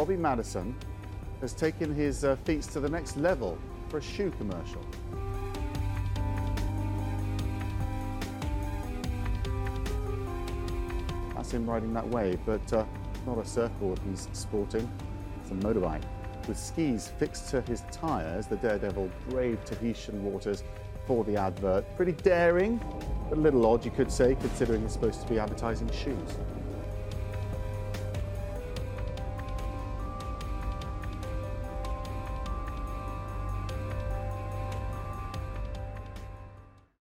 Robbie Madison has taken his feats to the next level for a shoe commercial. That's him riding that wave, but not a surfboard he's sporting, it's a motorbike. With skis fixed to his tyres, the Daredevil braved Tahitian waters for the advert. Pretty daring, but a little odd, you could say, considering it's supposed to be advertising shoes.